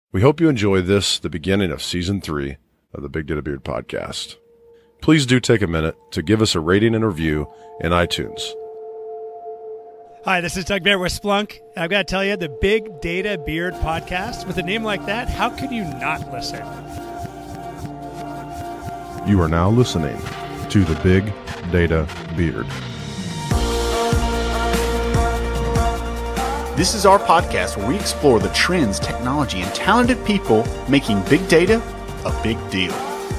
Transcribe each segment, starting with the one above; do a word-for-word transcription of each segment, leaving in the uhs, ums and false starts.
We hope you enjoy this, the beginning of Season three of the Big Data Beard podcast. Please do take a minute to give us a rating and review in iTunes. Hi, this is Doug Barrett with Splunk. I've got to tell you, the Big Data Beard podcast, with a name like that, how could you not listen? You are now listening to the Big Data Beard. This is our podcast where we explore the trends, technology, and talented people making big data a big deal.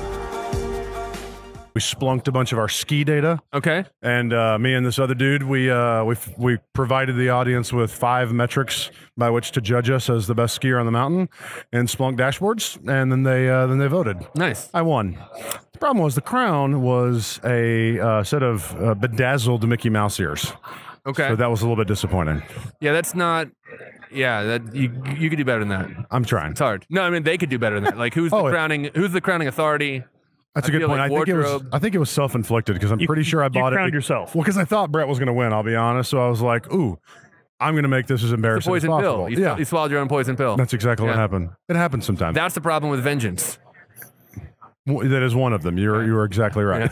We splunked a bunch of our ski data. Okay. And uh, me and this other dude, we uh, we we provided the audience with five metrics by which to judge us as the best skier on the mountain in Splunk dashboards, and then they uh, then they voted. Nice. I won. The problem was the crown was a uh, set of uh, bedazzled Mickey Mouse ears. Okay. So that was a little bit disappointing. Yeah, that's not. Yeah, that you you could do better than that. I'm trying. It's hard. No, I mean they could do better than that. Like who's Oh, the it- crowning? Who's the crowning authority? That's I a good feel point. like I think it was. wardrobe- I think it was self-inflicted because I'm You- pretty sure I you bought it. crowned yourself. Well, because I thought Brett was going to win. I'll be honest. So I was like, "Ooh, I'm going to make this as The embarrassing as poison possible." pill. You, yeah, you swallowed your own poison pill. that's exactly what Yeah. happened. It happens sometimes. That's the problem with vengeance. W- That is one of them. You're you are exactly right.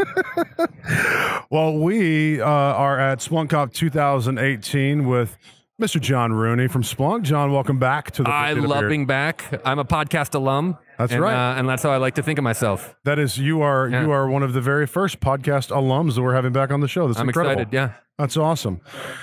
Well, we uh, are at SplunkConf two thousand eighteen with Mister John Rooney from Splunk. John, welcome back to the. I Big Data love Beard. being back. I'm a podcast alum. That's and, right. uh, and that's how I like to think of myself. That is, you are Yeah. you are one of the very first podcast alums that we're having back on the show. That's I'm incredible. excited. Yeah, That's awesome.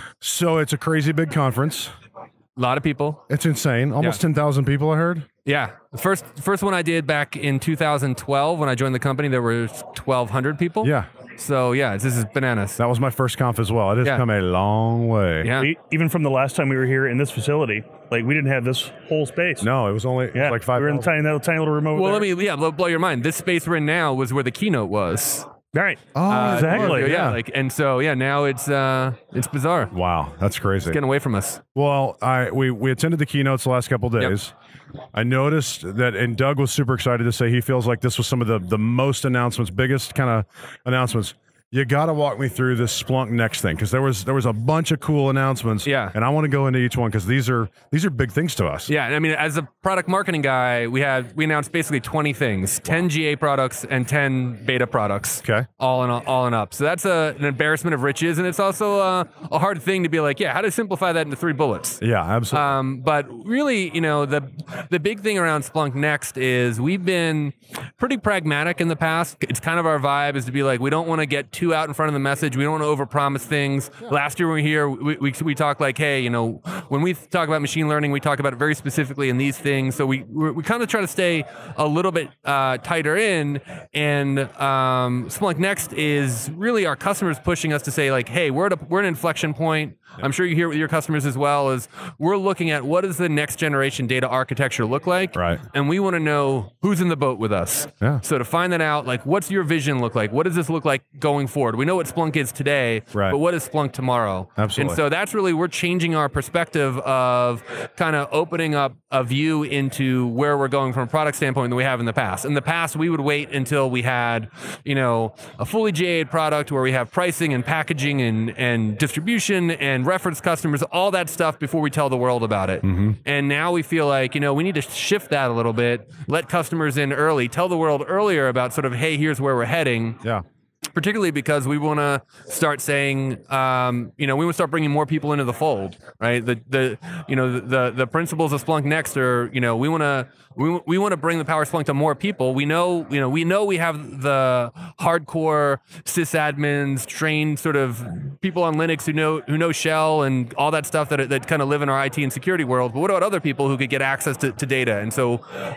So it's a crazy big conference. a lot of people. It's insane. Almost Yeah. ten thousand people. I heard. Yeah, the first first one I did back in two thousand twelve when I joined the company, there were twelve hundred people. Yeah, So yeah, this is bananas. that was my first conf as well. It has Yeah. come a long way. Yeah. We, even from the last time we were here in this facility, like we didn't have this whole space. No, it was only it was yeah, like five. We were in the tiny, little, tiny little remote. Well, there. let me yeah blow, blow your mind. This space we're in now was where the keynote was. All right. Oh, Uh, exactly. yeah, Yeah. like and so yeah, now it's uh it's bizarre. Wow, that's crazy. Getting away from us. Well, I we we attended the keynotes the last couple days. I noticed that, and Doug was super excited to say he feels like this was some of the the most announcements, biggest kind of announcements. You got to walk me through this Splunk Next thing because there was there was a bunch of cool announcements. Yeah. and I want to go into each one because these are these are big things to us. Yeah, I mean, as a product marketing guy, we had we announced basically twenty things, ten G A products and ten beta products. Okay. all in all in up. So that's a, an embarrassment of riches, and it's also a, a hard thing to be like, yeah, how to simplify that into three bullets. Yeah, absolutely. Um, but really, you know, the the big thing around Splunk Next is we've been pretty pragmatic in the past. It's kind of our vibe is to be like, we don't want to get too out in front of the message. We don't want to overpromise things. Last year when we were here, we, we, we talked like, hey, you know, when we talk about machine learning, we talk about it very specifically in these things. So we we, we kind of try to stay a little bit uh, tighter in. And um, Splunk Next is really our customers pushing us to say like, hey, we're at a, we're at an inflection point. I'm sure you hear it with your customers as well. Is we're looking at what does the next generation data architecture look like, Right. and we want to know who's in the boat with us. Yeah. So to find that out, like, what's your vision look like? What does this look like going forward? We know what Splunk is today, Right. but what is Splunk tomorrow? Absolutely. And so that's really we're changing our perspective of kind of opening up a view into where we're going from a product standpoint than we have in the past. In the past, we would wait until we had, you know, a fully G A'd product where we have pricing and packaging and and distribution and reference customers, all that stuff before we tell the world about it. Mm-hmm. And now we feel like, you know, we need to shift that a little bit, let customers in early, tell the world earlier about sort of, hey, here's where we're heading. yeah. Particularly because we want to start saying, um, you know, we want to start bringing more people into the fold, right? The the you know the the principles of Splunk Next are, you know, we want to we we want to bring the power of Splunk to more people. We know, you know, we know we have the hardcore sysadmins, trained sort of people on Linux who know who know Shell and all that stuff that that kind of live in our I T and security world. But what about other people who could get access to, to data? And so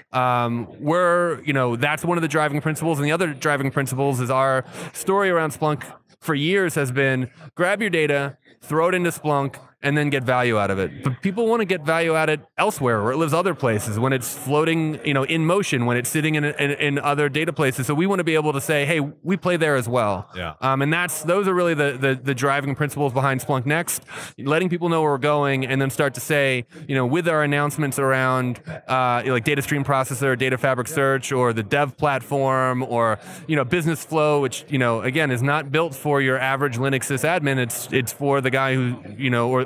um, we're, you know, that's one of the driving principles. And the other driving principles is our story around Splunk for years has been grab your data, throw it into Splunk, and then get value out of it. But people want to get value out of it elsewhere, where it lives other places, when it's floating, you know, in motion, when it's sitting in, in, in other data places. So we want to be able to say, hey, we play there as well. Yeah. Um, and that's those are really the, the the driving principles behind Splunk Next, letting people know where we're going, and then start to say, you know, with our announcements around uh, like Data Stream Processor, Data Fabric Search, or the Dev Platform, or you know, Business Flow, which you know again is not built for your average Linux sysadmin. It's it's for the guy who you know, or, or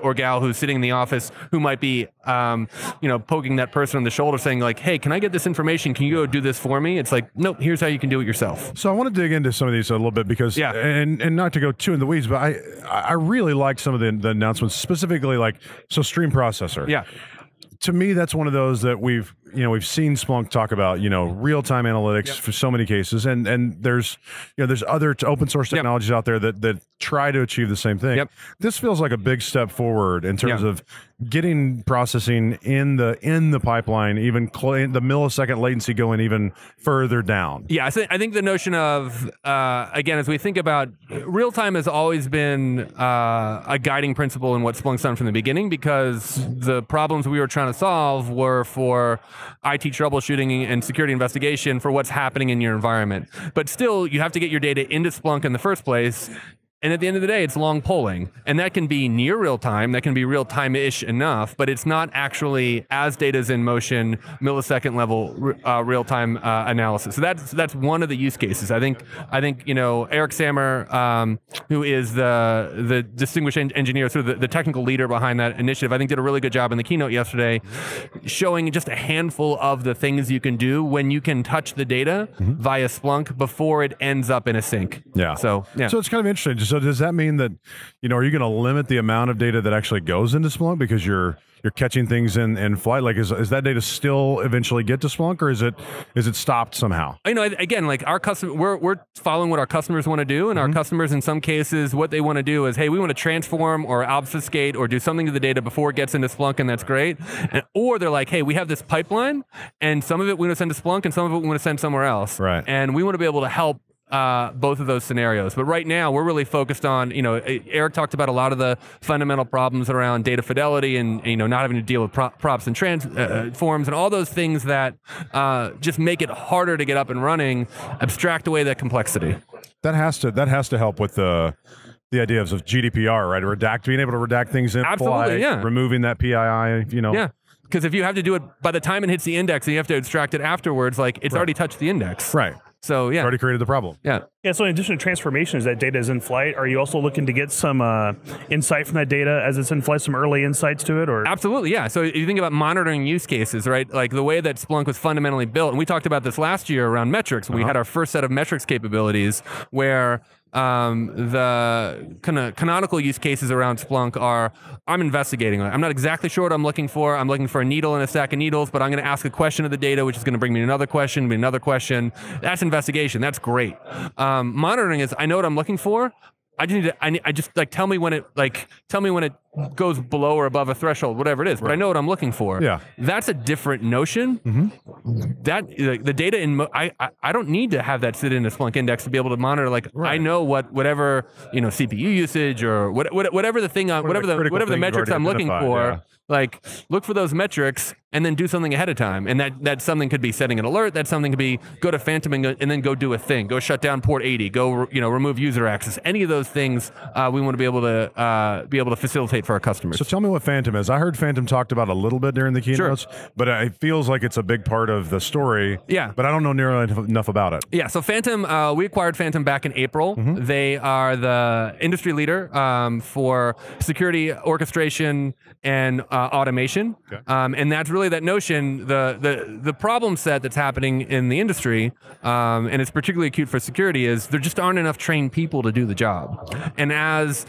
or gal who's sitting in the office who might be, um, you know, poking that person on the shoulder saying like, hey, can I get this information? Can you go do this for me? It's like, nope, here's how you can do it yourself. So I want to dig into some of these a little bit because, Yeah. and, and not to go too in the weeds, but I, I really like some of the, the announcements, specifically like, so stream processor. Yeah. To me, that's one of those that we've, you know, we've seen Splunk talk about, you know, real-time analytics Yep. for so many cases, and and there's, you know, there's other t- open source Yep. technologies out there that that try to achieve the same thing. Yep. This feels like a big step forward in terms Yeah. of getting processing in the in the pipeline, even cl- the millisecond latency going even further down. Yeah, I, th- I think the notion of, uh, again, as we think about real time has always been uh, a guiding principle in what Splunk's done from the beginning, because the problems we were trying to solve were for I T troubleshooting and security investigation for what's happening in your environment. But still, you have to get your data into Splunk in the first place. And at the end of the day, it's long polling. And that can be near real time, that can be real time-ish enough, but it's not actually, as data's in motion, millisecond level uh, real time uh, analysis. So that's that's one of the use cases. I think I think you know Eric Sammer, um, who is the the distinguished en- engineer, sort of the, the technical leader behind that initiative, I think did a really good job in the keynote yesterday, showing just a handful of the things you can do when you can touch the data mm-hmm. via Splunk before it ends up in a sink. Yeah. So yeah. So it's kind of interesting. Just So does that mean that, you know, are you going to limit the amount of data that actually goes into Splunk because you're you're catching things in, in flight? Like, is is that data still eventually get to Splunk, or is it is it stopped somehow? You know, again, like our customer, we're we're following what our customers want to do, and mm-hmm. our customers, in some cases, what they want to do is, hey, we want to transform or obfuscate or do something to the data before it gets into Splunk, and that's great. And, or they're like, hey, we have this pipeline, and some of it we want to send to Splunk, and some of it we want to send somewhere else, right? And we want to be able to help Uh, both of those scenarios. But right now, we're really focused on, you know, Eric talked about a lot of the fundamental problems around data fidelity and, you know, not having to deal with pro- props and transforms uh, and all those things that uh, just make it harder to get up and running, abstract away that complexity. That has to, that has to help with the, the ideas of G D P R, right? Redact, being able to redact things in Absolutely, flight, yeah. removing that P I I, you know. Yeah. Because if you have to do it by the time it hits the index and you have to extract it afterwards, like it's right. already touched the index. Right. So yeah, already created the problem. Yeah, yeah. So in addition to transformation, as that data is in flight, are you also looking to get some uh, insight from that data as it's in flight, some early insights to it, or absolutely, yeah. So you think about monitoring use cases, right? Like the way that Splunk was fundamentally built, and we talked about this last year around metrics. We uh-huh. had our first set of metrics capabilities where um, the kind of canonical use cases around Splunk are, I'm investigating. I'm not exactly sure what I'm looking for. I'm looking for a needle in a stack of needles, but I'm going to ask a question of the data, which is going to bring me another question, another question. That's investigation. That's great. Um, monitoring is, I know what I'm looking for. I just need to, I, need, I just like, tell me when it, like, tell me when it goes below or above a threshold, whatever it is, but right. I know what I'm looking for. Yeah. That's a different notion. Mm-hmm. That, like, the data in, I, I, I don't need to have that sit in a Splunk index to be able to monitor, like, right. I know what, whatever, you know, C P U usage or what, what whatever the thing, uh, whatever the, the whatever the metrics I'm looking for, yeah. like, look for those metrics and then do something ahead of time. And that, that something could be setting an alert. That something could be go to Phantom and, go, and then go do a thing. Go shut down port eighty. Go, you know, remove user access. Any of those things uh, we want to be able to uh, be able to facilitate for our customers. So tell me what Phantom is. I heard Phantom talked about a little bit during the keynotes, sure. but it feels like it's a big part of the story. Yeah. But I don't know nearly enough about it. Yeah. So Phantom, uh, we acquired Phantom back in April. Mm-hmm. They are the industry leader um, for security orchestration and uh, automation. Okay. Um, and that's really that notion, the, the, the problem set that's happening in the industry, um, and it's particularly acute for security, is there just aren't enough trained people to do the job. And as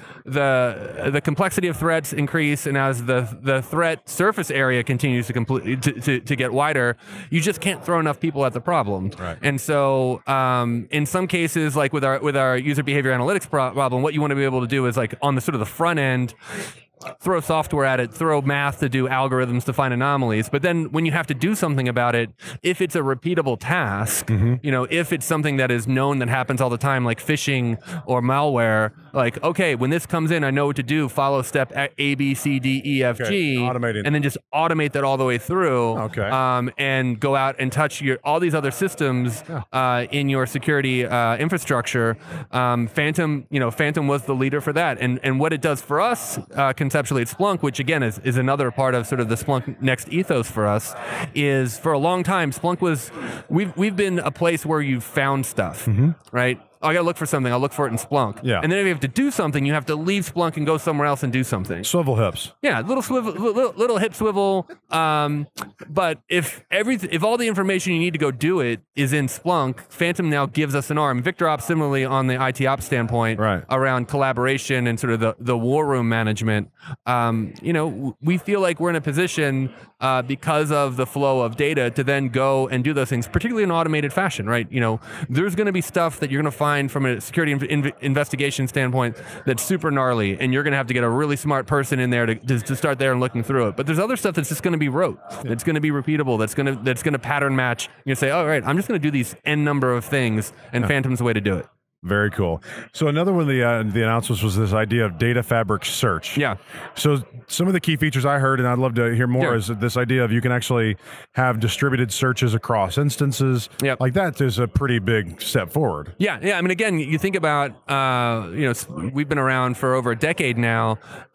the the complexity of threats increase and as the, the threat surface area continues to, complete, to, to, to get wider, you just can't throw enough people at the problem. Right. And so um, in some cases, like with our, with our user behavior analytics pro- problem, what you want to be able to do is like on the sort of the front end, throw software at it, throw math to do algorithms to find anomalies. But then when you have to do something about it, if it's a repeatable task, mm-hmm. you know, if it's something that is known that happens all the time, like phishing or malware, like, okay, when this comes in, I know what to do, follow step A, B, C, D, E, F, okay. G, Automating. and then just automate that all the way through, okay. um, and go out and touch your all these other systems yeah. uh, in your security uh, infrastructure. Um, Phantom, you know, Phantom was the leader for that. And, and what it does for us, uh, conceptually at Splunk, which again is, is another part of sort of the Splunk Next ethos for us, is for a long time Splunk was we've we've been a place where you found stuff, mm-hmm. right? oh, I got to look for something. I'll look for it in Splunk. Yeah. And then if you have to do something, you have to leave Splunk and go somewhere else and do something. Swivel hips. Yeah, little swivel, little, little hip swivel. Um, but if everything, if all the information you need to go do it is in Splunk, Phantom now gives us an arm. VictorOps, similarly on the I T ops standpoint, right. around collaboration and sort of the, the war room management. Um, you know, we feel like we're in a position uh, because of the flow of data to then go and do those things, particularly in automated fashion, right? You know, there's going to be stuff that you're going to find from a security inv inv investigation standpoint that's super gnarly, and you're going to have to get a really smart person in there to, to, to start there and looking through it. But there's other stuff that's just going to be rote, that's going to be repeatable, that's going to that's going to pattern match. You say, oh, right, I'm just going to do these n number of things, and yeah. Phantom's the way to do it. Very cool. So another one of the uh, the announcements was this idea of data fabric search. Yeah. So some of the key features I heard, and I'd love to hear more, yeah. is this idea of you can actually have distributed searches across instances. Yep. Like that is a pretty big step forward. Yeah, yeah. I mean, again, you think about, uh, you know, we've been around for over a decade now.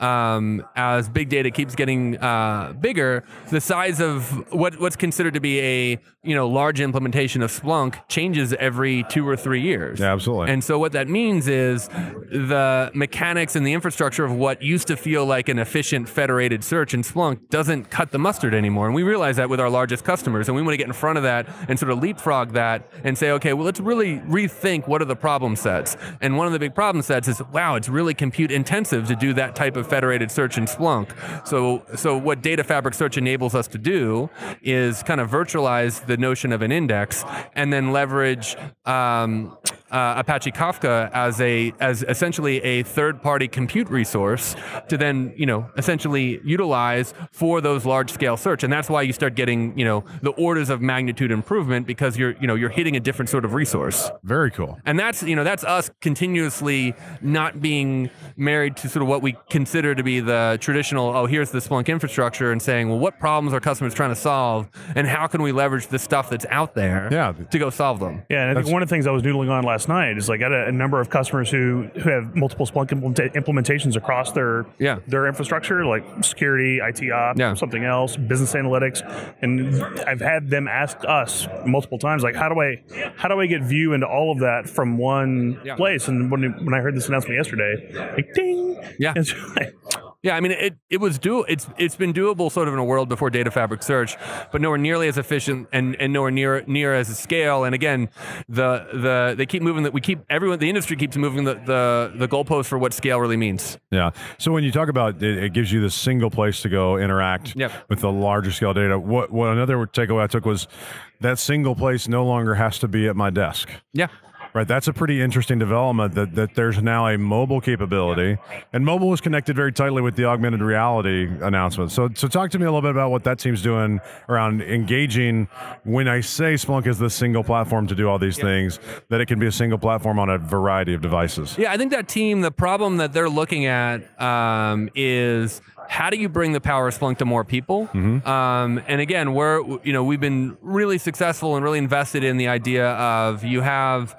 Um, as big data keeps getting uh, bigger, the size of what what's considered to be a you know large implementation of Splunk changes every two or three years. Yeah, absolutely. And so what that means is the mechanics and the infrastructure of what used to feel like an efficient federated search in Splunk doesn't cut the mustard anymore. And we realize that with our largest customers. And we want to get in front of that and sort of leapfrog that and say, okay, well, let's really rethink what are the problem sets. And one of the big problem sets is, wow, it's really compute intensive to do that type of federated search in Splunk. So, so what Data Fabric Search enables us to do is kind of virtualize the notion of an index and then leverage um, uh, Apache Kafka as a as essentially a third-party compute resource to then you know essentially utilize for those large-scale search, and that's why you start getting you know the orders of magnitude improvement because you're you know you're hitting a different sort of resource. Very cool. And that's you know that's us continuously not being married to sort of what we consider to be the traditional oh here's the Splunk infrastructure and saying well what problems are customers trying to solve and how can we leverage the stuff that's out there yeah. to go solve them. Yeah, and I think one of the things I was noodling on last night is like I had a, a number of customers who, who have multiple Splunk implementa implementations across their yeah. their infrastructure, like security, I T ops, yeah. something else, business analytics, and I've had them ask us multiple times, like, how do I how do I get view into all of that from one yeah. place? And when when I heard this announcement yesterday, like, ding, yeah. It's like, Yeah, I mean it. It was do. It's it's been doable sort of in a world before Data Fabric Search, but nowhere nearly as efficient and, and nowhere near near as a scale. And again, the the they keep moving. That we keep everyone. The industry keeps moving the the the goalpost for what scale really means. Yeah. So when you talk about it, it gives you this single place to go interact yep. with the larger scale data. What what another takeaway I took was that single place no longer has to be at my desk. Yeah. Right, that's a pretty interesting development that, that there's now a mobile capability, and mobile is connected very tightly with the augmented reality announcement. So, so talk to me a little bit about what that team's doing around engaging. When I say Splunk is the single platform to do all these yeah. things, that it can be a single platform on a variety of devices. Yeah, I think that team, the problem that they're looking at um, is how do you bring the power of Splunk to more people? Mm-hmm. um, and again, we're you know we've been really successful and really invested in the idea of you have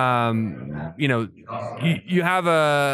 um, you know you, you have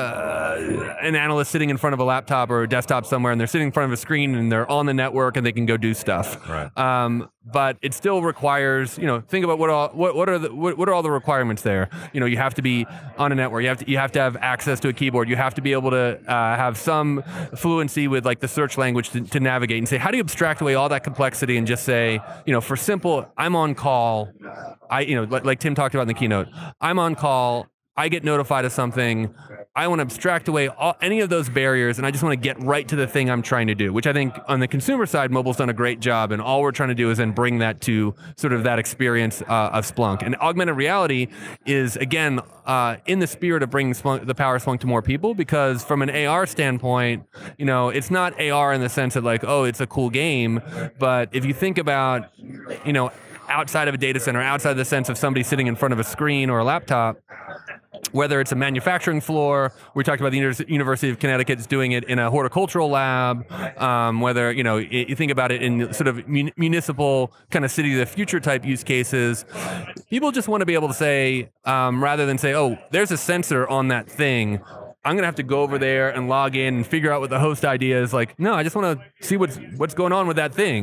a an analyst sitting in front of a laptop or a desktop somewhere, and they're sitting in front of a screen and they're on the network and they can go do stuff. Right. Um, but it still requires you know think about what all what what are the what, what are all the requirements there? You know you have to be on a network. You have to you have to have access to a keyboard. You have to be able to uh, have some fluency with like the search language to, to navigate and say, how do you abstract away all that complexity and just say, you know, for simple, I'm on call. I, you know, like, like Tim talked about in the keynote, I'm on call. I get notified of something. I want to abstract away all, any of those barriers, and I just want to get right to the thing I'm trying to do, which I think on the consumer side, mobile's done a great job, and all we're trying to do is then bring that to sort of that experience uh, of Splunk. And augmented reality is, again, uh, in the spirit of bringing Splunk, the power of Splunk to more people, because from an A R standpoint, you know, it's not A R in the sense that like, oh, it's a cool game, but if you think about, you know, outside of a data center, outside of the sense of somebody sitting in front of a screen or a laptop, whether it's a manufacturing floor, we talked about the Univers University of Connecticut's doing it in a horticultural lab, um, whether, you know, you think about it in sort of mun municipal kind of city of the future type use cases, people just want to be able to say, um, rather than say, oh, there's a sensor on that thing, I'm going to have to go over there and log in and figure out what the host I D is. Like, no, I just want to see what's, what's going on with that thing.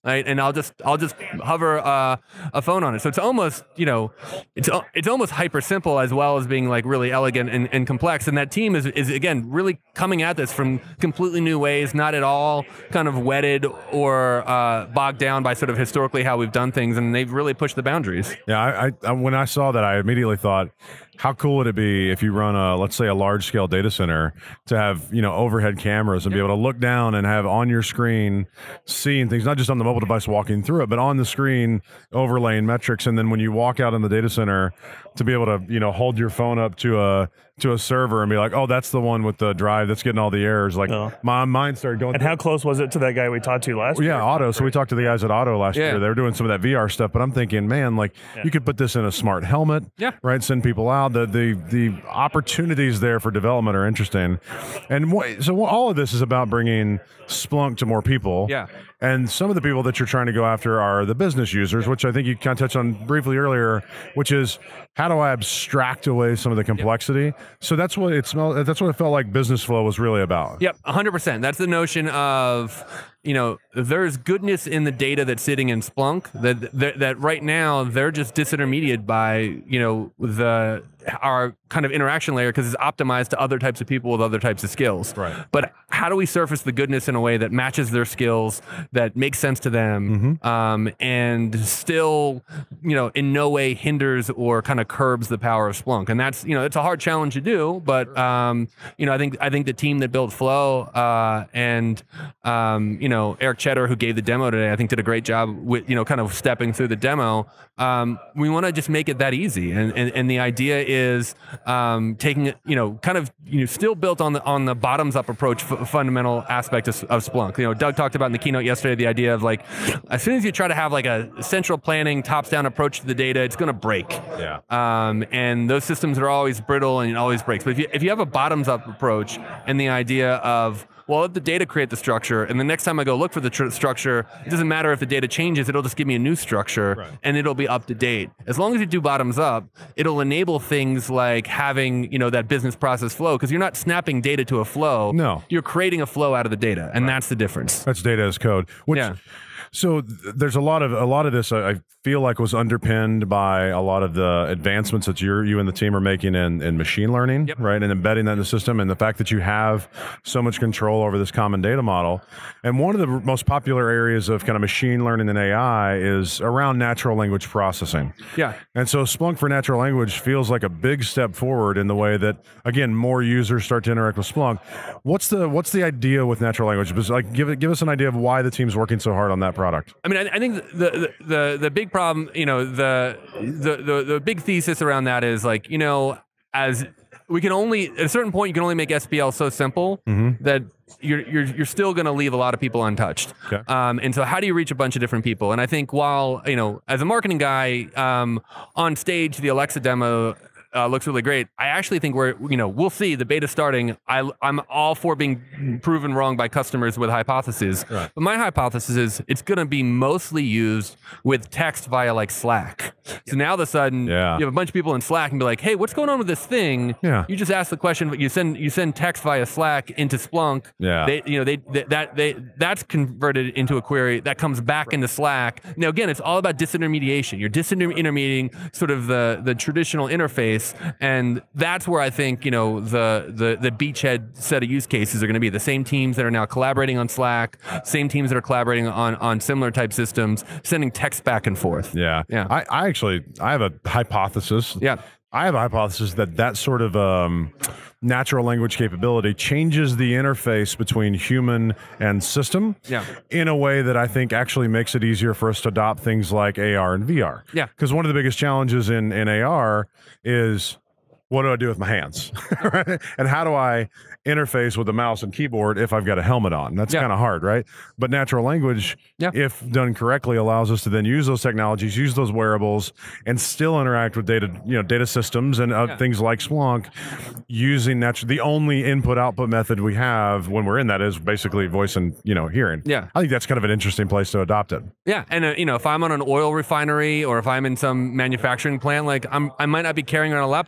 right? And I'll just I'll just hover uh, a phone on it. So it's almost, you know, it's it's almost hyper simple as well as being like really elegant and, and complex. And that team is is again really coming at this from completely new ways, not at all kind of wedded or uh, bogged down by sort of historically how we've done things, and they've really pushed the boundaries. Yeah, I, I when I saw that, I immediately thought, how cool would it be if you run a, let's say, a large scale data center to have, you know, overhead cameras and yep. be able to look down and have on your screen seeing things, not just on the mobile device walking through it, but on the screen overlaying metrics. And then when you walk out in the data center, to be able to, you know, hold your phone up to a to a server and be like, oh, that's the one with the drive that's getting all the errors. Like oh. my mind started going. And how close was it to that guy we talked to last well, year? Yeah, Otto. So we talked to the guys at Otto last yeah. year. They were doing some of that V R stuff, but I'm thinking, man, like yeah. you could put this in a smart helmet, yeah. right? Send people out. The the the opportunities there for development are interesting. And what, so all of this is about bringing Splunk to more people. Yeah. And some of the people that you're trying to go after are the business users, which I think you kind of touched on briefly earlier, which is how do I abstract away some of the complexity? Yep. So that's what it smelled. That's what it felt like Business Flow was really about. Yep, one hundred percent. That's the notion of, you know, there's goodness in the data that's sitting in Splunk that that, that right now they're just disintermediated by, you know, the our kind of interaction layer because it's optimized to other types of people with other types of skills. Right. But how do we surface the goodness in a way that matches their skills, that makes sense to them, mm-hmm. um, and still, you know, in no way hinders or kind of curbs the power of Splunk? And that's, you know, it's a hard challenge to do, but um, you know, I think I think the team that built Flow uh, and um, you know, Eric Cheddar, who gave the demo today, I think did a great job with, you know, kind of stepping through the demo. Um, we want to just make it that easy, and and, and the idea is um, taking it, you know, kind of, you know, still built on the on the bottoms up approach, f fundamental aspect of, of Splunk. You know, Doug talked about in the keynote yesterday the idea of like, as soon as you try to have like a central planning, tops down approach to the data, it's going to break. Yeah. Um, and those systems are always brittle and it always breaks. But if you if you have a bottoms up approach and the idea of, well, let the data create the structure, and the next time I go look for the tr structure, it doesn't matter if the data changes, it'll just give me a new structure, right. and it'll be up to date. As long as you do bottoms up, it'll enable things like having, you know, that business process flow, because you're not snapping data to a flow. No. You're creating a flow out of the data, and right. that's the difference. That's data as code. Which, yeah. So th there's a lot of a lot of this I, I feel like was underpinned by a lot of the advancements that you you and the team are making in, in machine learning, yep. right, and embedding that in the system, and the fact that you have so much control over this common data model. And one of the most popular areas of kind of machine learning and A I is around natural language processing. Yeah. And so Splunk for natural language feels like a big step forward in the way that, again, more users start to interact with Splunk. What's the what's the idea with natural language? Because, like, give it give us an idea of why the team's working so hard on that product. I mean, I, I think the, the the the big problem, you know, the, the the the big thesis around that is like, you know, as we can only at a certain point you can only make S P L so simple mm-hmm. that you're you're you're still going to leave a lot of people untouched. Okay. Um, and so how do you reach a bunch of different people? And I think while, you know, as a marketing guy, um, on stage the Alexa demo Uh, looks really great. I actually think we're, you know, we'll see the beta starting. I, I'm all for being proven wrong by customers with hypotheses. Right. But my hypothesis is it's going to be mostly used with text via like Slack. So now all of a sudden yeah. you have a bunch of people in Slack and be like, hey, what's going on with this thing? Yeah. You just ask the question, but you send you send text via Slack into Splunk. Yeah. They, you know, they, they that they that's converted into a query that comes back right. into Slack. Now again, it's all about disintermediation. You're disintermediating sort of the the traditional interface. And that's where I think, you know, the, the, the beachhead set of use cases are going to be the same teams that are now collaborating on Slack, same teams that are collaborating on, on similar type systems, sending text back and forth. Yeah. Yeah. I, I actually, I have a hypothesis. Yeah. I have a hypothesis that that sort of um, natural language capability changes the interface between human and system yeah. in a way that I think actually makes it easier for us to adopt things like A R and V R. Yeah. Because one of the biggest challenges in, in A R is, what do I do with my hands? Right? And how do I interface with a mouse and keyboard if I've got a helmet on? That's yeah. kind of hard, right? But natural language, yeah. if done correctly, allows us to then use those technologies, use those wearables, and still interact with data, you know, data systems and uh, yeah. things like Splunk, using natural. The only input-output method we have when we're in that is basically voice and, you know, hearing. Yeah, I think that's kind of an interesting place to adopt it. Yeah, and uh, you know, if I'm on an oil refinery or if I'm in some manufacturing plant, like I'm, I might not be carrying on a laptop. I might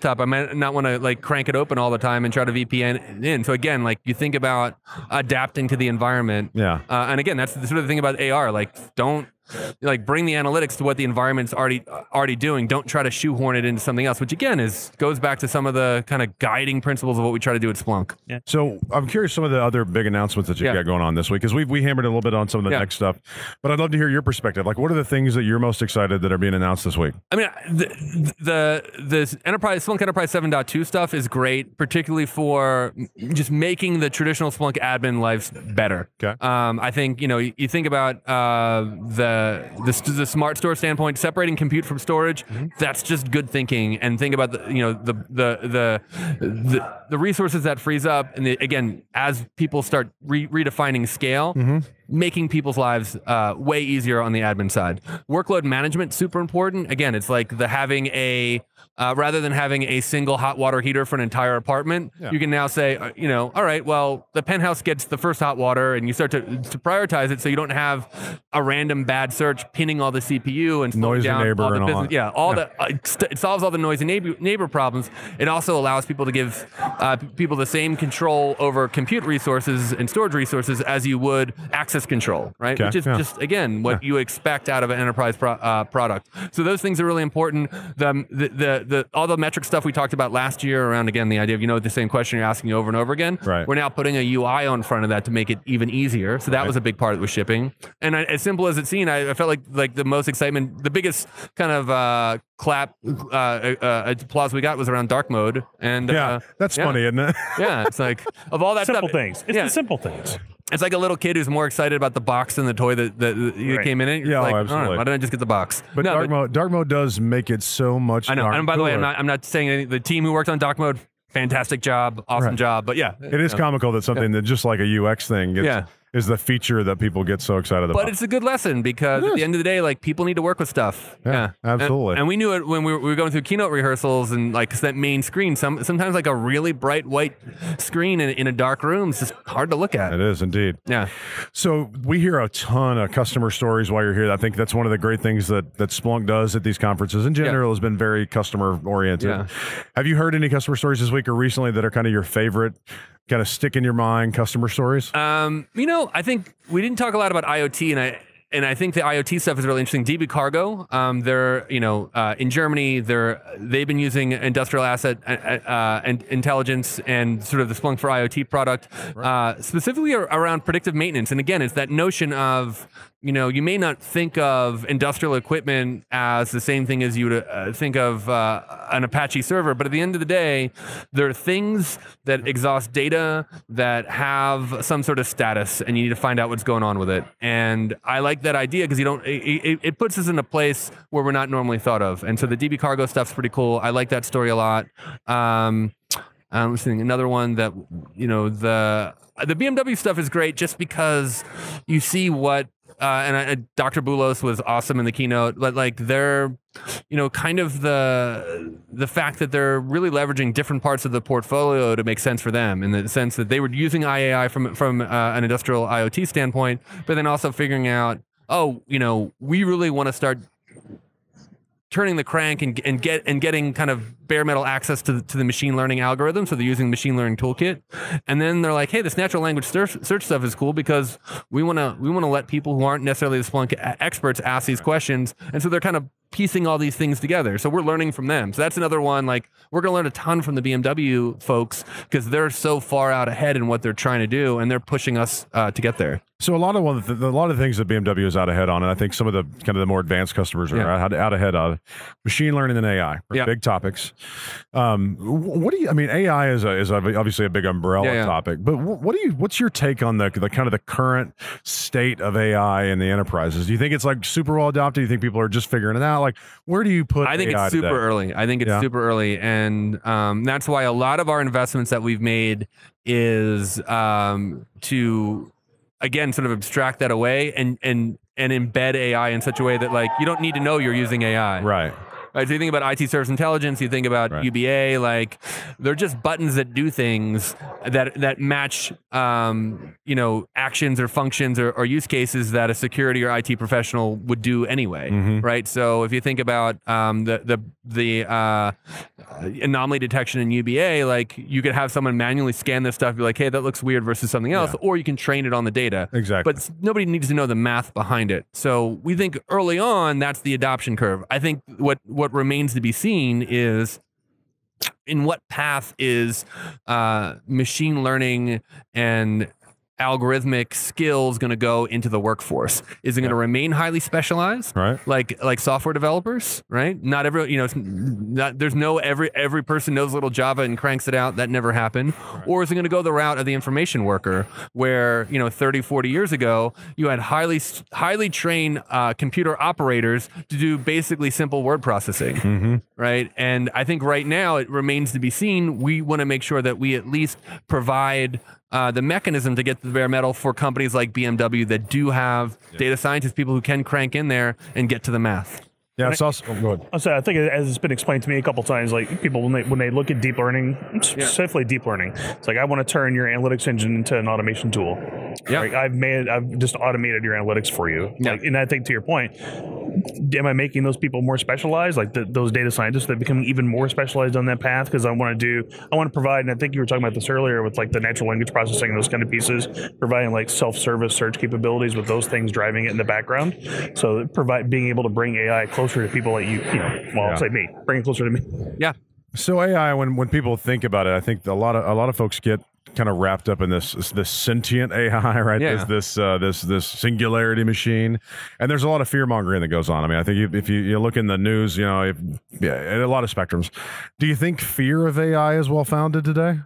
not, not want to like crank it open all the time and try to V P N in. So again, like you think about adapting to the environment. Yeah. Uh, and again, that's the sort of thing about A R. Like, don't like bring the analytics to what the environment's already already doing. Don't try to shoehorn it into something else, which again is goes back to some of the kind of guiding principles of what we try to do at Splunk. Yeah. So I'm curious some of the other big announcements that you've Yeah. got going on this week, because we we hammered a little bit on some of the Yeah. tech stuff, but I'd love to hear your perspective. Like, what are the things that you're most excited that are being announced this week? I mean, the the, the enterprise Splunk Enterprise seven point two stuff is great, particularly for just making the traditional Splunk admin lives better. Okay. Um, I think you know you, you think about uh, the the the smart store standpoint, separating compute from storage. Mm-hmm. That's just good thinking. And think about the you know the the the the, the resources that frees up, and the, again, as people start re redefining scale. Mm-hmm. Making people's lives uh, way easier on the admin side. Workload management, super important. Again, it's like the having a, uh, rather than having a single hot water heater for an entire apartment, yeah. you can now say, uh, you know, all right, well, the penthouse gets the first hot water, and you start to, to prioritize it so you don't have a random bad search pinning all the C P U and slowing noisy down neighbor all the and business. all that. Yeah, all yeah. the, uh, it solves all the noisy neighbor, neighbor problems. It also allows people to give uh, people the same control over compute resources and storage resources as you would access control, right? Okay, Which is yeah. just, again, what Yeah. you expect out of an enterprise pro uh, product. So those things are really important. The, the, the, the, all the metric stuff we talked about last year around, again, the idea of, you know, the same question you're asking over and over again. Right. We're now putting a U I on front of that to make it even easier. So that Right. was a big part that was shipping. And I, as simple as it seemed, I, I felt like like the most excitement, the biggest kind of uh, clap, uh, uh, applause we got was around dark mode. And Yeah, uh, that's yeah. funny, isn't it? Yeah, it's like, of all that Simple stuff. things. It's yeah. the simple things. It's like a little kid who's more excited about the box than the toy that, that, that Right. came in it. It's Yeah, oh, like, absolutely. "Oh, why didn't I just get the box? But No, dark mode, dark mode does make it so much. I know. darn And by the way, I'm cooler. not, I'm not saying anything. The team who worked on dark mode, fantastic job, awesome Right. job. But yeah, It is you know. comical that something that just like a U X thing gets, Yeah. is the feature that people get so excited about. But it's a good lesson because at the end of the day, like people need to work with stuff. Yeah, Yeah, absolutely. And, and we knew it when we were, we were going through keynote rehearsals and like 'cause that main screen. Some sometimes like a really bright white screen in, in a dark room is just hard to look at. It is indeed. Yeah. So we hear a ton of customer stories while you're here. I think that's one of the great things that that Splunk does at these conferences in general has been very customer oriented. Yeah. Have you heard any customer stories this week or recently that are kind of your favorite, kind of stick in your mind customer stories? Um, you know, I think we didn't talk a lot about IoT, and I and I think the IoT stuff is really interesting. D B Cargo, um, they're you know uh, in Germany, they're they've been using industrial asset uh, uh, and intelligence and sort of the Splunk for IoT product, uh, specifically ar around predictive maintenance. And again, it's that notion of you know you may not think of industrial equipment as the same thing as you would uh, think of uh, an Apache server, but at the end of the day, there are things that exhaust data that have some sort of status, and you need to find out what's going on with it. And I like that idea because you don't it, it, it puts us in a place where we're not normally thought of. And so the D B Cargo stuff's pretty cool. I like that story a lot. Um, I'm listening. Another one that you know the the B M W stuff is great just because you see what. Uh, and I, Doctor Boulos was awesome in the keynote, but like they're, you know, kind of the the fact that they're really leveraging different parts of the portfolio to make sense for them, in the sense that they were using I A I from from uh, an industrial IoT standpoint, but then also figuring out, oh, you know, we really want to start turning the crank and, and get and getting kind of bare metal access to the, to the machine learning algorithm. So they're using machine learning toolkit, and then they're like, hey, this natural language search, search stuff is cool because we want to we want to let people who aren't necessarily the Splunk experts ask these questions, and so they're kind of piecing all these things together. So we're learning from them. So that's another one. Like we're going to learn a ton from the B M W folks because they're so far out ahead in what they're trying to do, and they're pushing us uh, to get there. So a lot of one of the, a lot of things that B M W is out ahead on, and I think some of the kind of the more advanced customers are Yeah. out, out ahead of machine learning and A I, are Yeah. big topics. Um, wh- what do you? I mean, A I is a, is obviously a big umbrella Yeah, yeah. topic, but wh- what do you? What's your take on the the kind of the current state of A I in the enterprises? Do you think it's like super well adopted? Do you think people are just figuring it out? Like, where do you put? I think A I it's super today? early. I think it's Yeah. super early, and um, that's why a lot of our investments that we've made is um, to again sort of abstract that away and and and embed A I in such a way that like you don't need to know you're using A I. Right. Right? So you think about I T service intelligence, you think about Right. U B A, like they're just buttons that do things that that match, um, you know, actions or functions or, or use cases that a security or I T professional would do anyway, Mhm. right? So if you think about um, the the the uh, anomaly detection in U B A, like you could have someone manually scan this stuff, be like, hey, that looks weird versus something else, Yeah. or you can train it on the data. Exactly. But nobody needs to know the math behind it. So we think early on that's the adoption curve. I think what what remains to be seen is in what path is uh, machine learning and algorithmic skills going to go into the workforce? Is it going to remain highly specialized, Right. like like software developers? Right? Not every you know, it's not, there's no every every person knows a little Java and cranks it out. That never happened. Or is it going to go the route of the information worker, where you know thirty, forty years ago you had highly highly trained uh, computer operators to do basically simple word processing, Mm-hmm. right? And I think right now it remains to be seen. We want to make sure that we at least provide uh, the mechanism to get to the bare metal for companies like B M W that do have data scientists, people who can crank in there and get to the math. Yeah, it's also. Oh, go ahead. So I think, as it's been explained to me a couple times, like people when they when they look at deep learning, specifically deep learning, it's like I want to turn your analytics engine into an automation tool. Yeah. Like, I've made, I've just automated your analytics for you. Yeah. Like, and I think to your point, am I making those people more specialized? Like the, those data scientists that become even more specialized on that path? Because I want to do, I want to provide, and I think you were talking about this earlier with like the natural language processing and those kind of pieces, providing like self-service search capabilities with those things driving it in the background. So provide being able to bring A I closer to people like you, you know, well, Yeah. I'll say me, bring it closer to me. Yeah. So A I, when when people think about it, I think a lot of a lot of folks get kind of wrapped up in this this sentient A I, right? Yeah. This this uh, this this singularity machine, and there's a lot of fear mongering that goes on. I mean, I think if, if you, you look in the news, you know, if, yeah, a lot of spectrums. Do you think fear of A I is well founded today?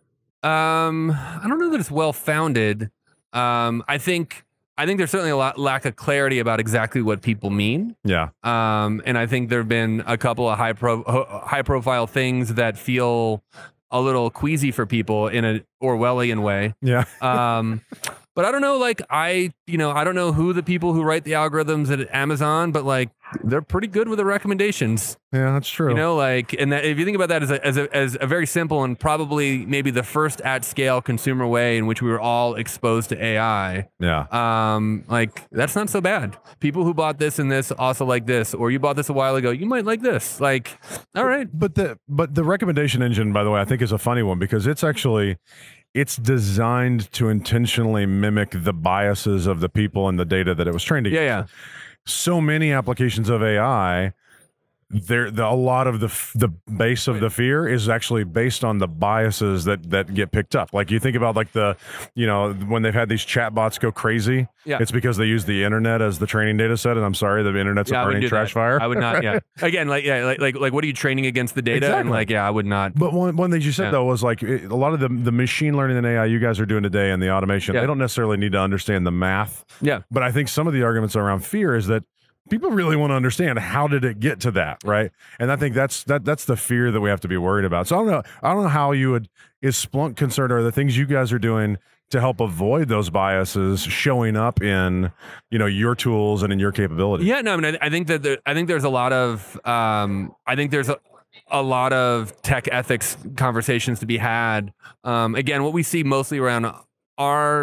Um, I don't know that it's well founded. Um, I think I think there's certainly a lot lack of clarity about exactly what people mean. Yeah, Um, and I think there have been a couple of high pro high profile things that feel a little queasy for people in an Orwellian way. yeah. Um, but I don't know, like I, you know, I don't know who the people who write the algorithms at Amazon, but like they're pretty good with the recommendations. Yeah, that's true. You know, like, and that if you think about that as a, as a, as a very simple and probably maybe the first at scale consumer way in which we were all exposed to A I, yeah. um, like that's not so bad. People who bought this and this also like this, or you bought this a while ago, you might like this. Like, all right. But the but the recommendation engine, by the way, I think is a funny one because it's actually it's designed to intentionally mimic the biases of the people and the data that it was trained to Yeah, use. yeah. So many applications of A I, there the, a lot of the f- the base of the fear is actually based on the biases that that get picked up. Like you think about like the, you know, when they've had these chatbots go crazy, Yeah. it's because they use the internet as the training data set. And I'm sorry, the internet's Yeah, a I wouldn't burning do trash that. fire. I would not. Yeah. Again, like, yeah, like, like, like, what are you training against the data? And Exactly. like, yeah, I would not. But one, one thing you said, Yeah. though, was like it, a lot of the, the machine learning and A I you guys are doing today and the automation, Yeah. they don't necessarily need to understand the math. Yeah. But I think some of the arguments around fear is that people really want to understand how did it get to that, right? And I think that's that that's the fear that we have to be worried about. So I don't know. I don't know how you would, is Splunk concerned, or the things you guys are doing to help avoid those biases showing up in, you know, your tools and in your capabilities? Yeah, no, I mean, I, I think that there, I think there's a lot of, um, I think there's a, a lot of tech ethics conversations to be had. Um, again, what we see mostly around our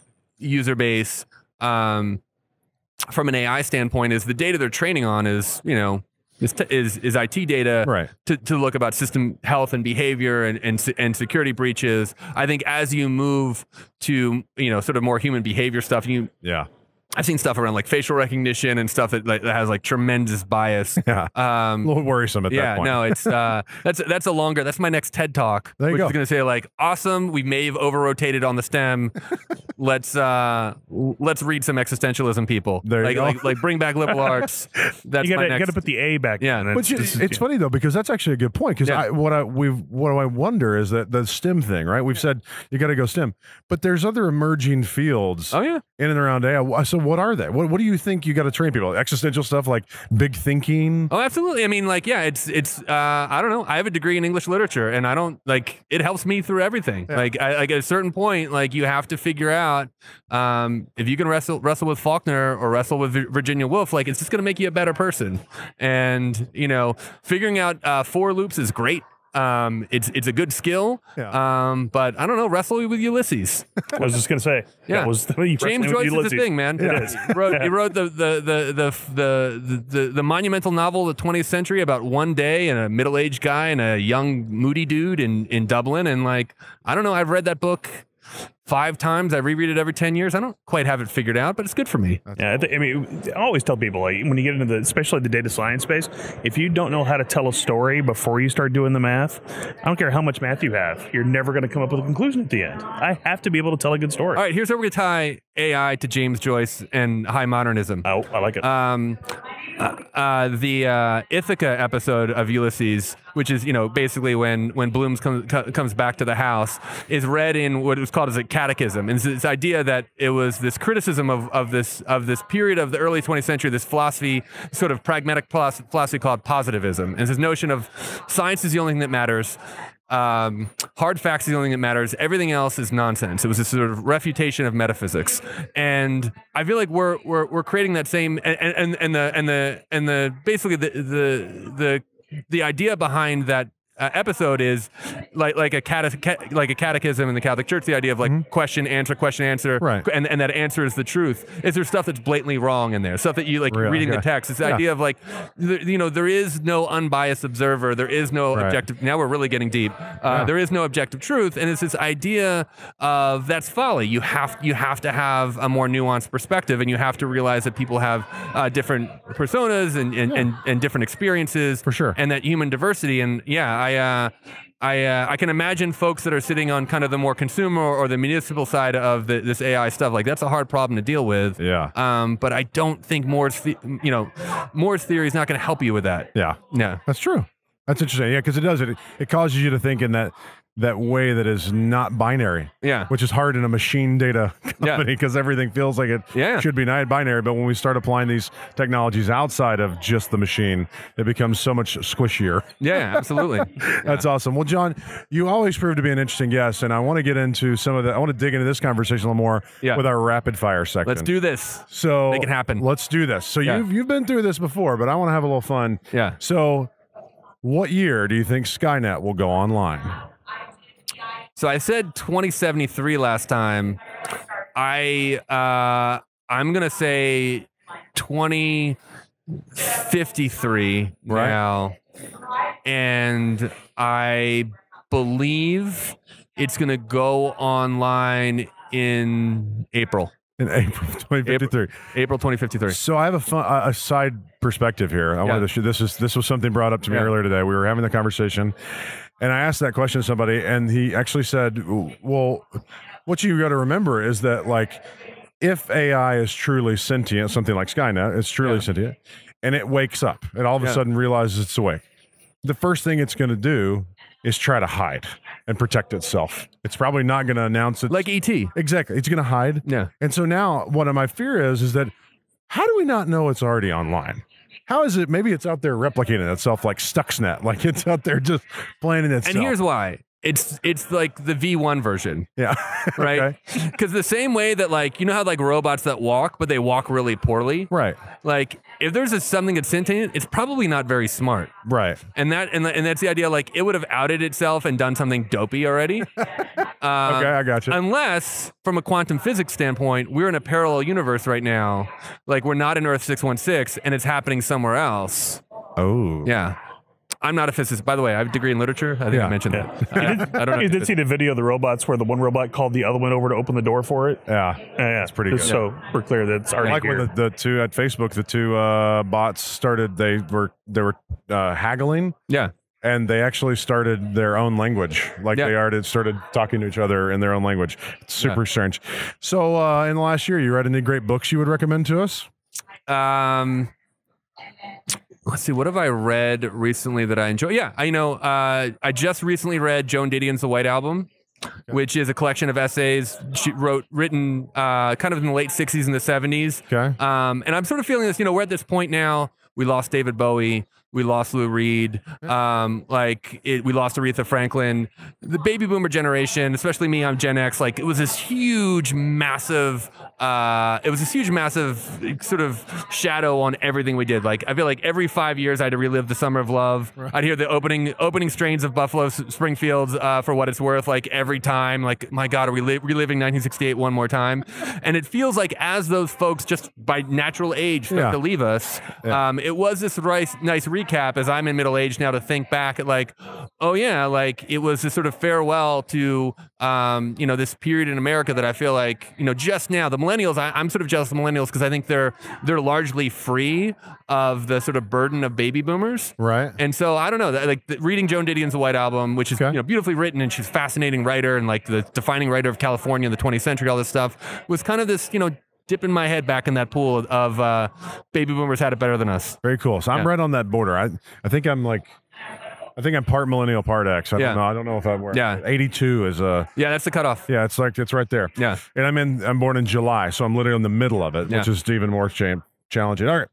user base, um, from an A I standpoint, is the data they're training on is, you know, is t- is, is I T data Right. to, to look about system health and behavior and, and se- and security breaches. I think as you move to, you know, sort of more human behavior stuff, you Yeah. I've seen stuff around like facial recognition and stuff that, like, that has like tremendous bias. Yeah. a Um, little worrisome at yeah, that point. no, it's uh, that's that's a longer. That's my next TED talk, There you which go. is going to say like, awesome. We may have over rotated on the stem. let's uh, l- let's read some existentialism, people. There you like, go. like like bring back liberal arts. That's You my gotta, next. you gotta put the A back Yeah. in. That's- But you, this is- it's funny though because that's actually a good point. Because Yeah. I what I we what I wonder is that the STEM thing, right? We've said you got to go STEM, but there's other emerging fields oh yeah. in and around A I. So what are they? What What do you think you got to train people? Existential stuff like big thinking. Oh, absolutely. I mean, like, yeah, it's it's. Uh, I don't know. I have a degree in English literature, and I don't like it helps me through everything. Yeah. Like, I, like at a certain point, like you have to figure out um, if you can wrestle wrestle with Faulkner or wrestle with Vir- Virginia Woolf. Like, it's just going to make you a better person. And you know, figuring out uh, for loops is great. Um, it's it's a good skill, Yeah. um, but I don't know. Wrestle with Ulysses. I was just gonna say, Yeah. that was the, James Joyce is the thing, man. It is. He wrote, he wrote the, the, the, the, the, the, the monumental novel of the twentieth century about one day and a middle-aged guy and a young moody dude in, in Dublin. And like, I don't know. I've read that book five times. I reread it every ten years. I don't quite have it figured out, but it's good for me. Yeah, I, th- I mean, I always tell people, like, when you get into the, especially the data science space, if you don't know how to tell a story before you start doing the math, I don't care how much math you have, you're never going to come up with a conclusion at the end. I have to be able to tell a good story. All right, here's where we're going to tie A I to James Joyce and high modernism. Oh, I like it. Um, uh, uh, the uh, Ithaca episode of Ulysses, which is, you know, basically when when Bloom comes co- comes back to the house, is read in what was called as a catechism. And it's this idea that it was this criticism of, of this of this period of the early twentieth century, this philosophy, sort of pragmatic philosophy called positivism. And it's this notion of science is the only thing that matters. Um, hard facts is the only thing that matters. Everything else is nonsense. It was a sort of refutation of metaphysics, and I feel like we're we're we're creating that same and and, and the and the and the basically the the the the idea behind that uh, episode is like like a cate- like a catechism in the Catholic Church. The idea of like mm-hmm. question answer question answer, right. and and that answer is the truth. Is there stuff that's blatantly wrong in there? Stuff that you like Real, reading okay. the text. It's the yeah. idea of like th- you know there is no unbiased observer. There is no right. objective. Now we're really getting deep. Uh, yeah. There is no objective truth, and it's this idea of that's folly. You have you have to have a more nuanced perspective, and you have to realize that people have uh, different personas and and, yeah. and and different experiences for sure, and that human diversity. And yeah, I. Uh, I uh, I can imagine folks that are sitting on kind of the more consumer or the municipal side of the, this A I stuff. Like that's a hard problem to deal with. Yeah. Um. But I don't think Moore's the, you know Moore's theory is not going to help you with that. Yeah. Yeah. That's true. That's interesting. Yeah, because it does it. It causes you to think in that that way that is not binary. Yeah. Which is hard in a machine data company because yeah. everything feels like it yeah. should be not binary. But when we start applying these technologies outside of just the machine, it becomes so much squishier. Yeah, absolutely. That's yeah. awesome. Well, John, you always prove to be an interesting guest, and I want to get into some of the. I want to dig into this conversation a little more yeah. with our rapid fire section. Let's do this. So make it happen. Let's do this. So yeah. you've you've been through this before, but I want to have a little fun. Yeah. So, what year do you think Skynet will go online? So I said twenty seventy-three last time. I uh, I'm gonna say twenty fifty-three right. now, and I believe it's gonna go online in April. In April twenty fifty-three. April, April twenty fifty-three. So I have a fun, a side perspective here. I yeah. wanted to show, this is this was something brought up to me yeah. earlier today. We were having the conversation, and I asked that question to somebody, and he actually said, "Well, what you got to remember is that like if A I is truly sentient, something like Skynet, it's truly yeah. sentient, and it wakes up and all of a yeah. sudden realizes it's awake, the first thing it's going to do is try to hide and protect itself. It's probably not going to announce it. Like E T. Exactly. It's going to hide. Yeah. And so now what my fear is, is that how do we not know it's already online? How is it? Maybe it's out there replicating itself like Stuxnet, like it's out there just planning itself. And here's why. It's it's like the V one version. Yeah. Right? Because the same way that like, you know how like robots that walk, but they walk really poorly? Right. Like if there's a, something that's sentient, it's probably not very smart. Right. And that and, and that's the idea, like it would have outed itself and done something dopey already. uh, okay, I got you. Unless, from a quantum physics standpoint, we're in a parallel universe right now. Like we're not in Earth six one six and it's happening somewhere else. Oh. Yeah. I'm not a physicist. By the way, I have a degree in literature. I think Yeah. I mentioned Yeah. that. I, I don't know. You did see the video of the robots where the one robot called the other one over to open the door for it. Yeah. Yeah, yeah. That's pretty Just good. So we're clear that it's already Like here. when the, the two at Facebook, the two uh, bots started, they were they were uh, haggling. Yeah. And they actually started their own language. Like Yeah. they already started talking to each other in their own language. It's super Yeah. strange. So uh, in the last year, you read any great books you would recommend to us? Um, let's see. What have I read recently that I enjoy? Yeah, I you know. Uh, I just recently read Joan Didion's The White Album. which is a collection of essays she wrote, written uh, kind of in the late sixties and the seventies. Okay. Um, and I'm sort of feeling this, you know, we're at this point now, we lost David Bowie, we lost Lou Reed, um, like it, we lost Aretha Franklin. The baby boomer generation, especially me, I'm Gen X, like it was this huge, massive, uh, it was this huge, massive sort of shadow on everything we did. Like I feel like every five years I had to relive the Summer of Love. Right. I'd hear the opening opening strains of Buffalo Springfield uh, for what it's worth, like every time, like, my God, are we li reliving nineteen sixty-eight one more time? And it feels like as those folks just by natural age start Yeah. to leave us, Yeah. um, it was this nice, nice recap as I'm in middle age now to think back at like, oh yeah, like it was this sort of farewell to, um, you know, this period in America that I feel like, you know, just now, the millennials, I, I'm sort of jealous of millennials because I think they're, they're largely free of the sort of burden of baby boomers. Right. And so I don't know, that, like the, reading Joan Didion's The White Album, which is Okay. you know beautifully written, and she's a fascinating writer and like the defining writer of California in the twentieth century, all this stuff was kind of this, you know, dipping my head back in that pool of uh, baby boomers had it better than us. Very cool. So I'm Yeah. right on that border. I I think I'm like, I think I'm part millennial, part X. I Yeah. don't know. I don't know if I'm where. Yeah. eighty-two is uh Yeah, that's the cutoff. yeah. It's like it's right there. Yeah. And I'm in. I'm born in July, so I'm literally in the middle of it, Yeah. which is even more cha challenging. All right.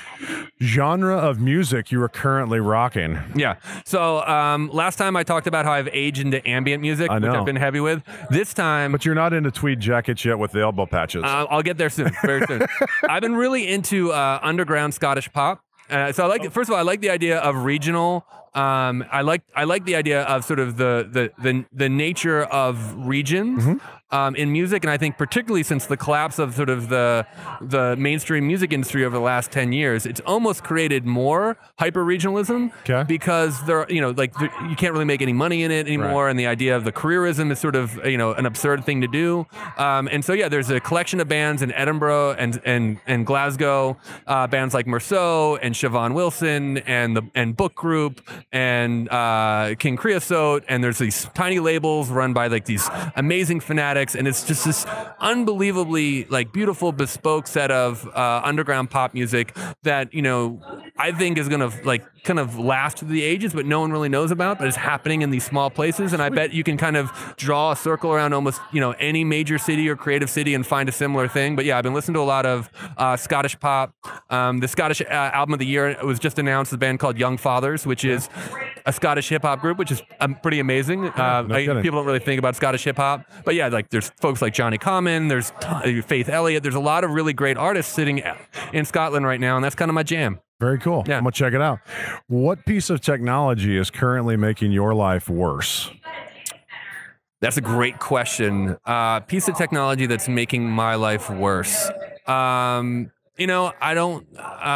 Genre of music you are currently rocking. Yeah. So um, last time I talked about how I've aged into ambient music, I which know. I've been heavy with. This time, But you're not into tweed jackets yet with the elbow patches. Uh, I'll get there soon, very soon. I've been really into uh, underground Scottish pop. Uh, so I like, first of all, I like the idea of regional. Um, I like, I like the idea of sort of the the the, the nature of regions Mm-hmm. um, in music, and I think particularly since the collapse of sort of the the mainstream music industry over the last ten years, it's almost created more hyper regionalism. Okay. Because there, you know, like there, you can't really make any money in it anymore, Right. and the idea of the careerism is sort of you know an absurd thing to do. Um, and so yeah, there's a collection of bands in Edinburgh and and and Glasgow, uh, bands like Merceau and Siobhan Wilson and the and Book Group and uh, King Creosote, and there's these tiny labels run by like these amazing fanatics, and it's just this unbelievably like beautiful bespoke set of uh, underground pop music that you know I think is gonna like kind of last through the ages, but no one really knows about, but it's happening in these small places, and I bet you can kind of draw a circle around almost you know any major city or creative city and find a similar thing. But yeah, I've been listening to a lot of uh, Scottish pop. Um, the Scottish uh, album of the year was just announced, a band called Young Fathers, which is a Scottish hip hop group, which is um, pretty amazing. Uh, no I- kidding. people don't really think about Scottish hip hop, but yeah, like there's folks like Johnny Common, there's t- Faith Elliott, there's a lot of really great artists sitting in Scotland right now, and that's kind of my jam. Very cool. Yeah. I'm gonna check it out. What piece of technology is currently making your life worse? That's a great question. Uh, piece of technology that's making my life worse. Um, you know, I don't.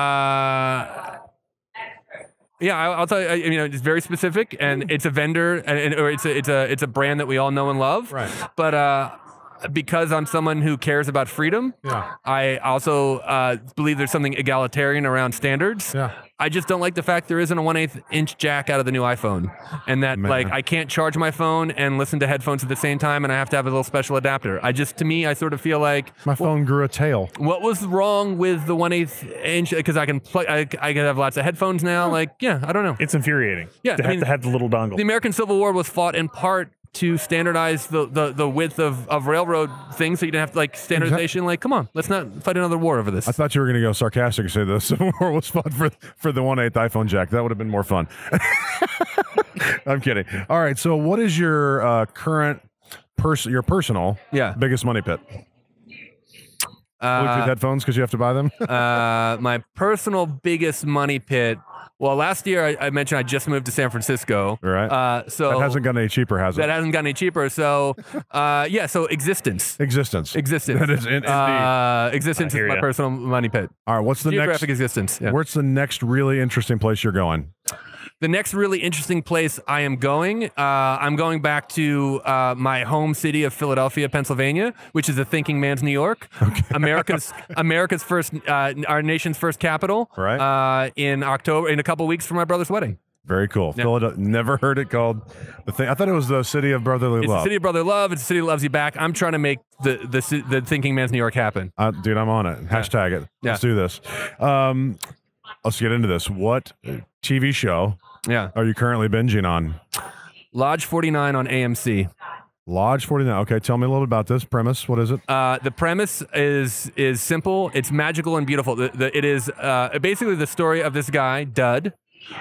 Uh, yeah, I- I'll tell you. I- You know, it's very specific, and it's a vendor, and, and or it's a it's a it's a brand that we all know and love. Right. But uh, because I'm someone who cares about freedom, Yeah. I also uh, believe there's something egalitarian around standards. Yeah. I just don't like the fact there isn't a one eighth inch jack out of the new iPhone, and that Man. like I can't charge my phone and listen to headphones at the same time, and I have to have a little special adapter. I just, to me, I sort of feel like My phone grew a tail. what was wrong with the one eighth inch? Because I can plug, I, I can have lots of headphones now. Like, yeah, I don't know. It's infuriating. Yeah, to I have mean, to have the little dongle. The American Civil War was fought in part to standardize the, the, the width of, of railroad things, so you didn't have to like standardization. Like, come on, let's not fight another war over this. I thought you were going to go sarcastic and say the Civil War was fought for for the one eighth iPhone jack. That would have been more fun. I'm kidding. All right. So, what is your uh, current person, your personal, Yeah. biggest money pit? Bluetooth Uh, headphones because you have to buy them. uh, my personal biggest money pit. Well, last year I, I mentioned I just moved to San Francisco. Right. Uh, so That hasn't gotten any cheaper, has it? that hasn't gotten any cheaper. So, uh, yeah. So existence. Existence. Existence. That is in, indeed. Uh, existence I is hear my ya. personal money pit. All right. What's the Geographic next? existence. Yeah. What's the next really interesting place you're going? The next really interesting place I am going, uh, I'm going back to uh, my home city of Philadelphia, Pennsylvania, which is a thinking man's New York. America's America's first, uh, our nation's first capital. Right. Uh, in October, in a couple weeks for my brother's wedding. Very cool. Philadelphia. Never heard it called the thing. I thought it was the city of brotherly It's love. the city of brotherly love. It's the city that loves you back. I'm trying to make the the ci- the thinking man's New York happen. Uh, dude, I'm on it. Hashtag it. Yeah. Let's do this. Um, let's get into this. What T V show Yeah. are you currently binging on? Lodge forty-nine on A M C. Lodge forty-nine. Okay, tell me a little about this premise. What is it? Uh, the premise is is simple. It's magical and beautiful. The, the, it is uh, basically the story of this guy, Dud,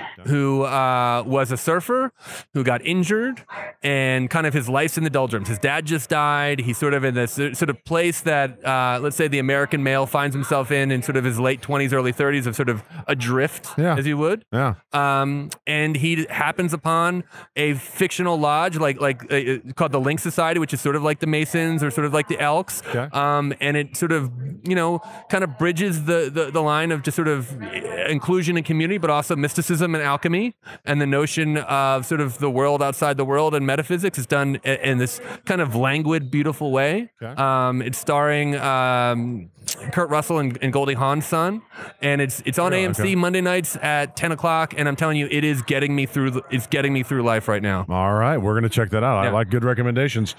who uh, was a surfer, who got injured, and kind of his life's in the doldrums. His dad just died. He's sort of in this sort of place that, uh, let's say, the American male finds himself in in sort of his late twenties, early thirties, of sort of adrift, Yeah. as you would. Yeah. Um, and he happens upon a fictional lodge, like like uh, called the Link Society, which is sort of like the Masons or sort of like the Elks. Okay. Um, and it sort of, you know, kind of bridges the, the the line of just sort of inclusion and community, but also mysticism and alchemy, and the notion of sort of the world outside the world and metaphysics is done in, in this kind of languid, beautiful way. Okay. Um, it's starring um, Kurt Russell and, and Goldie Hawn's son, and it's it's on Yeah, A M C okay. Monday nights at ten o'clock. And I'm telling you, it is getting me through. The, it's getting me through life right now. All right, we're going to check that out. I Yeah. like good recommendations.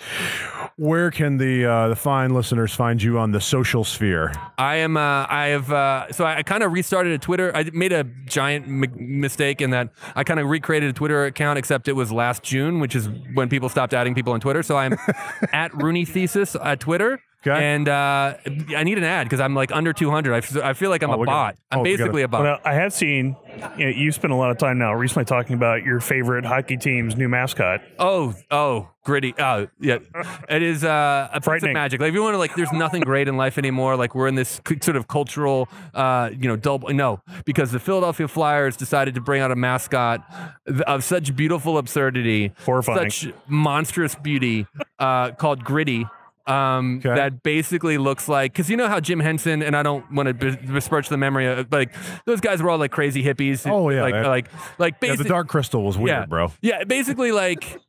Where can the uh, the fine listeners find you on the social sphere? I am. Uh, I have. Uh, so I, I kind of restarted a Twitter. I made a giant m- mistake in that I kind of recreated a Twitter account, except it was last June, which is when people stopped adding people on Twitter. So I'm at Rooney Thesis at Twitter. Okay. And uh, I need an ad because I'm like under two hundred. I, f- I feel like I'm Oh, a we bot. gotta- I'm oh, we gotta- basically a bot. Well, I have seen you know, you spend a lot of time now recently talking about your favorite hockey team's new mascot. Oh, oh, gritty. Oh, yeah. It is uh, a piece of Frightening. magic. Like, if you want to, like, there's nothing great in life anymore. Like, we're in this c- sort of cultural, uh, you know, double. No, because the Philadelphia Flyers decided to bring out a mascot th- of such beautiful absurdity, Horrifying. such monstrous beauty, uh, called Gritty. Um, Okay. That basically looks like, because you know how Jim Henson, and I don't want to be- besmirch the memory of, like, those guys were all like crazy hippies. Oh, yeah, like man. like like Yeah, basically. the Dark Crystal was weird, Yeah. bro. Yeah, basically, like,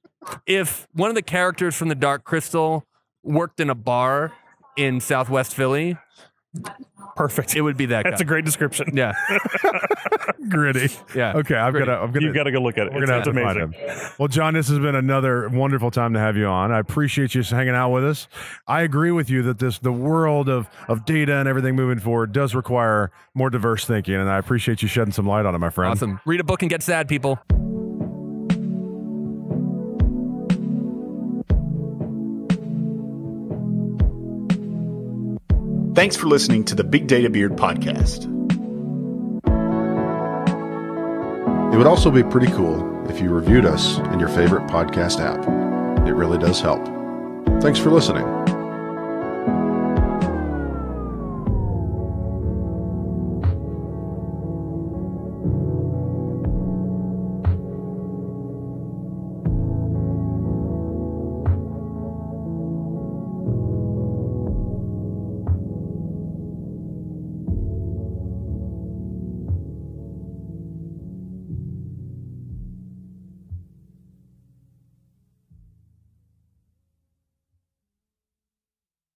if one of the characters from the Dark Crystal worked in a bar in Southwest Philly, Perfect. it would be that That's guy. a great description. Yeah, Gritty. yeah. Okay, I've got Gritty. to. I'm gonna. You've got to go look at it. We're It's, gonna have it's to amazing. find him. Well, John, this has been another wonderful time to have you on. I appreciate you hanging out with us. I agree with you that this the world of of data and everything moving forward does require more diverse thinking, and I appreciate you shedding some light on it, my friend. Awesome. Read a book and get sad, people. Thanks for listening to the Big Data Beard podcast. It would also be pretty cool if you reviewed us in your favorite podcast app. It really does help. Thanks for listening.